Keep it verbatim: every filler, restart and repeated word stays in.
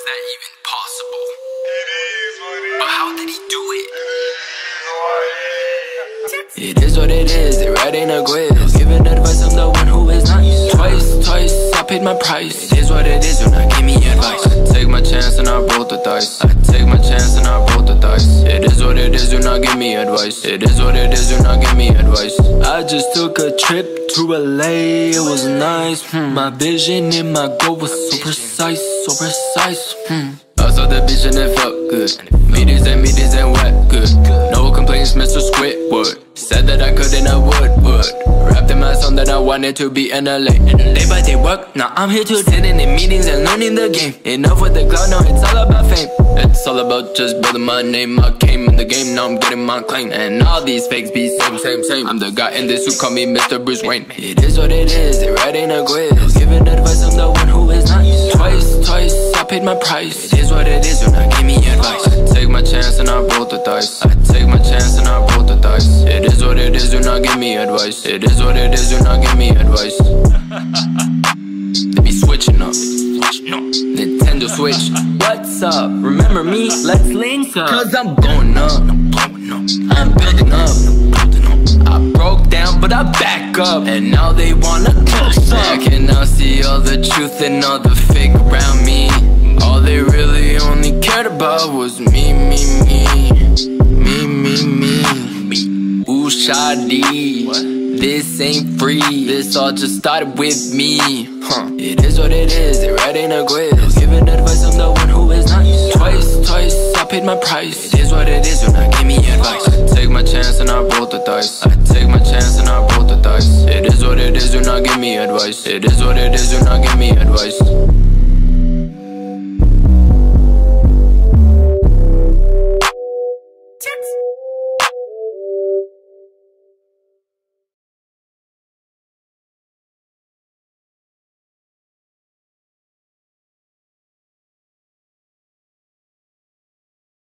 is that even possible? But how did he do it? It is what it is, it right ain't a quiz. Giving advice, I'm the one who is nice. Twice, twice, I paid my price. It is what it is, do not give me advice. I take my chance and I roll the dice. I take my chance and I roll the dice. It is what it is, do not give me advice. It is what it is, do not give me advice. I just took a trip to L A, it was nice. hmm. My vision and my goal was so precise, so precise. hmm. I saw the vision, it felt good. Meetings and meetings and what good. No complaints, Mister Squidward. Said that I could and I would, would. Rapped in my song that I wanted to be in L A. Day by day work, now I'm here to sitting in meetings and learning the game. Enough with the cloud, now it's all about fame. It's all about just building my name. I came in the game, now I'm getting my claim. And all these fakes be same, same, same. I'm the guy in this who call me Mister Bruce Wayne. It is what it is, it right ain't a quiz. Giving advice, I'm the one who is nice. Twice, twice, I paid my price. It is what it is, do not give me advice. I take my chance and I roll the dice. I take my chance and I roll the dice. It is what it is, do not give me advice. It is what it is, do not give me advice. They be switching up, Nintendo Switch. What's up? Remember me? Let's link up. Cause I'm going up, I'm building up. I broke down but I back up. And now they wanna close up. I can now see all the truth and all the fake around me. All they really only cared about was me, me, me. Me, me, me. Ooh, shawty, this ain't free. This all just started with me. Huh. It is what it is, it right ain't a quiz. Giving advice, I'm the one who is nice. Twice, twice, I paid my price. It is what it is, do not give me advice. I take my chance and I roll the dice. I take my chance and I roll the dice. It is what it is, do not give me advice. It is what it is, do not give me advice.